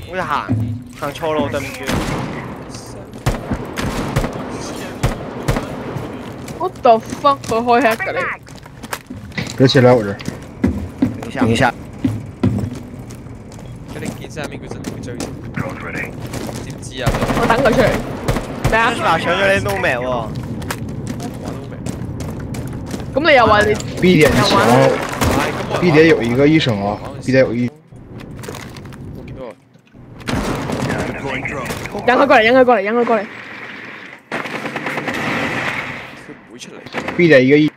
好似行錯路，對唔住。 What the fuck？ 佢開 hack 㗎你？ 别起来，我这儿。 等一下。 佢哋見下面佢真係追，知唔知啊？ 我等佢出嚟。咩啊？ 嗱，搶咗你 Nomad 喎。 玩 Nomad。 咁你又話你 B 点行 ，B 点有一个医生啊 ，B 点有一。 我見到啊。 引佢過嚟，引佢過嚟，引佢過嚟。 佢唔會出嚟。 B 点一个医。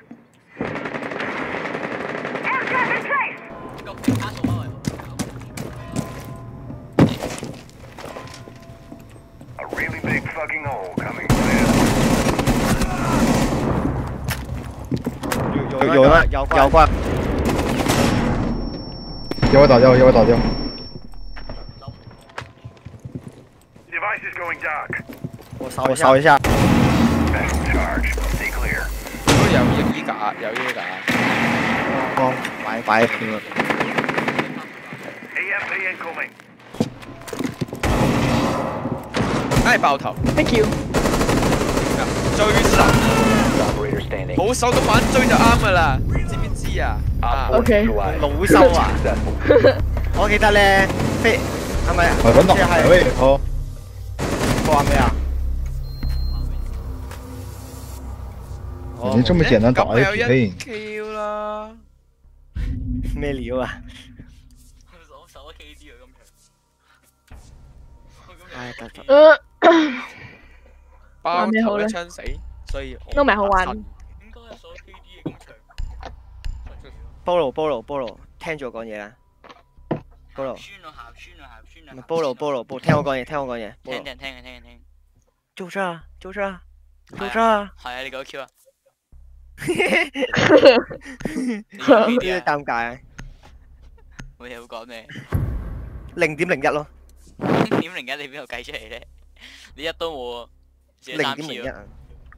有關。 要我打掉，要我打掉。 我掃一下。 有衣架，有衣架。 哦，擺片啦。 唉，爆頭。 Thank you。 追神。冇手咁玩追就啱㗎啦，知唔知啊 ？OK。 老收啊！我記得咧，飛係咪？ 我揾到位哦。 話咩啊？ 你这么简单打一匹配？ Q 啦。 咩料啊？ 我守咗 KD 啊咁長。 唉，得。 包頭一槍死，所以都咪好玩。 應該係守 KD 咁長。 菠蘿，聽住我講嘢啦。菠蘿。 酸啊鹹酸啊。 菠蘿，聽我講嘢，聽。 聽。 就這啊。 係啊，你個 Q 啊。 呢啲尷尬啊！ 冇嘢好講咩 0.01咯。 0.01你邊度計出嚟咧？你一都冇喎。 0.01啊！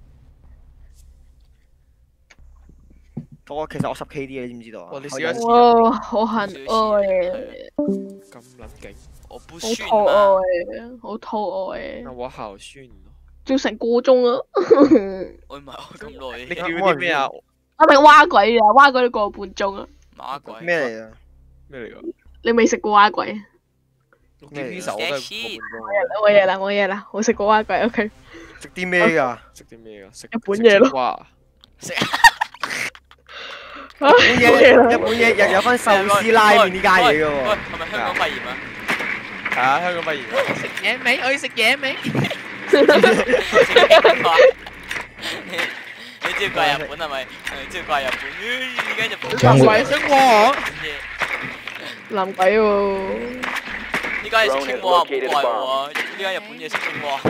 其實我10 KD 你知唔知道啊？ 哇，好恨愛。 咁撚勁， 我不好肚餓，好肚餓。 那我好酸。 要成個鐘啊！ 我唔係咁耐。 你叫啲咩啊？ 我咪蛙鬼啊！蛙鬼都個半鐘啊！ 馬鬼咩嚟啊？ 咩嚟㗎？ 你未食過蛙鬼？ 咩嚟？手都係冇嘢啦，我食過蛙鬼。OK。 食啲咩㗎？ 食啲咩㗎？食日本嘢咯。 哇！ 食。 日本嘢有分壽司拉麵呢家嘢㗎喎。 係咪香港肺炎啊？ 係啊，香港肺炎。食野味，我要食野味。 你知要怪日本係咪？你知要怪日本？而家日本南鬼青蛙， 南鬼喎！ 依家係食青蛙唔怪喎，依家日本嘢食青蛙。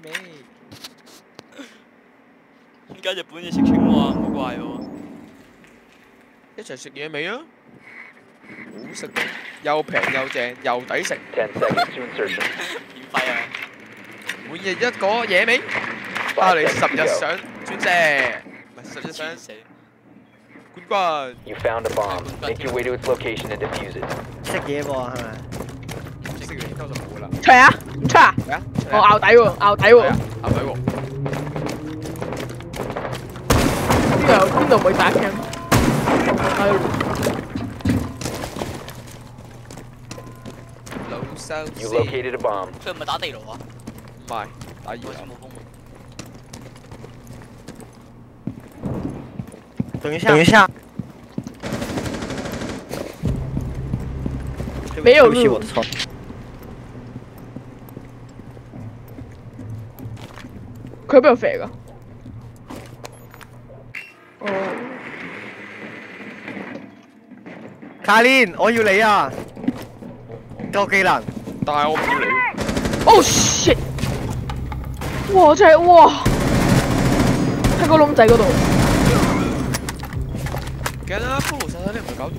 依家日本嘢食青蛙唔怪喎。 一齊食野味啊！好食，又平又正又抵食。 免費啊！ 每日一個野味，包你10日上鑽石，唔係10日上冠軍。 You found a bomb. Make your way to its location and defuse it. 食嘢喎係咪？ 食完通常冇啦。 出嚟啊！唔出啊！我拗底喎，拗底喎。 拗底喎。 邊度冇打 cam？ You located a bomb. 佢唔係打地牢啊？ 唔係，打二樓。 等一下。 沒有對不起，我的錯。 佢喺邊度飛㗎？哦。 卡蓮，我要你啊！個技能。 但係我唔要你。 Oh shit！ 哇！真係哇！喺個窿仔嗰度。 驚啦！菠蘿殺你唔係搞掂。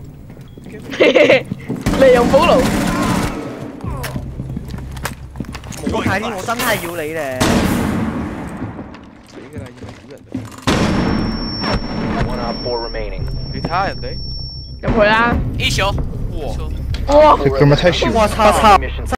利用菠蘿。 冇卡蓮，我真係要你咧。 死㗎啦！要估人哋。 One op 4 remaining. 你睇下人哋。 入去啦。 A 小。 哇！ 哇！ 这哥们太凶了。 我操！